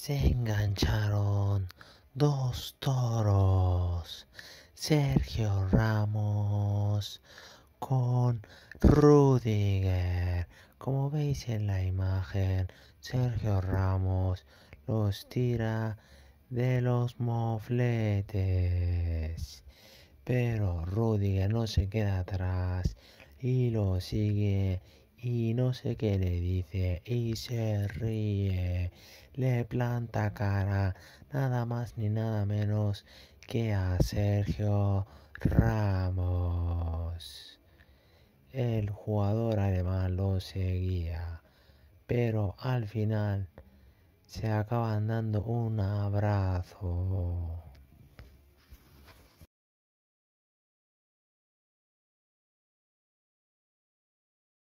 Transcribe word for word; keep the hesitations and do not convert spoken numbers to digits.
Se engancharon dos toros, Sergio Ramos con Rudiger. Como veis en la imagen, Sergio Ramos los tira de los mofletes. Pero Rudiger no se queda atrás y lo sigue y no sé qué le dice y se ríe. Le planta cara nada más ni nada menos que a Sergio Ramos. El jugador alemán lo seguía, pero al final se acaban dando un abrazo.